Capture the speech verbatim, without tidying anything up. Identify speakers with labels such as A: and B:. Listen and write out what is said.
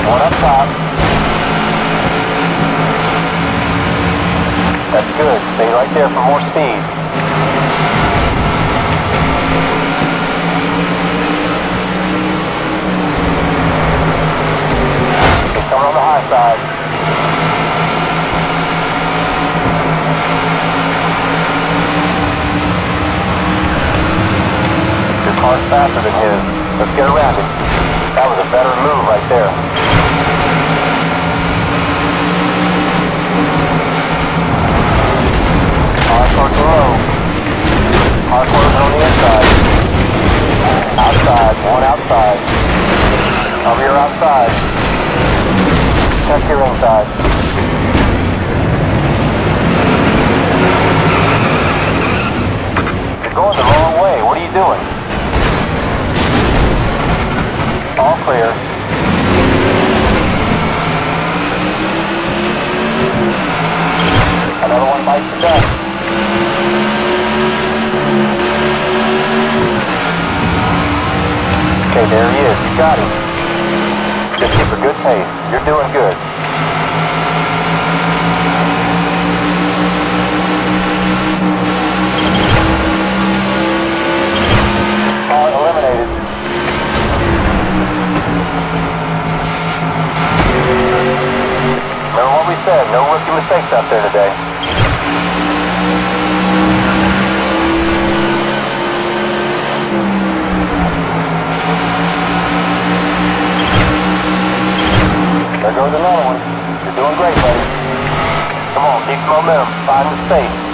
A: One up top. That's good. Stay right there for more speed. It's coming on the high side. Your car's faster than his. Let's get around it. That was a better move right there. Hard parking low. Hard closing on the inside. Outside. One outside. Cover your outside. Check your inside. You're going the wrong way. What are you doing? All clear. Another one bites the dust. Okay, there he is. You got him. Just keep a good pace. You're doing good. All eliminated. Remember what we said, no rookie mistakes out there today. There goes another one. You're doing great, buddy. Come on, keep the momentum. Find the space.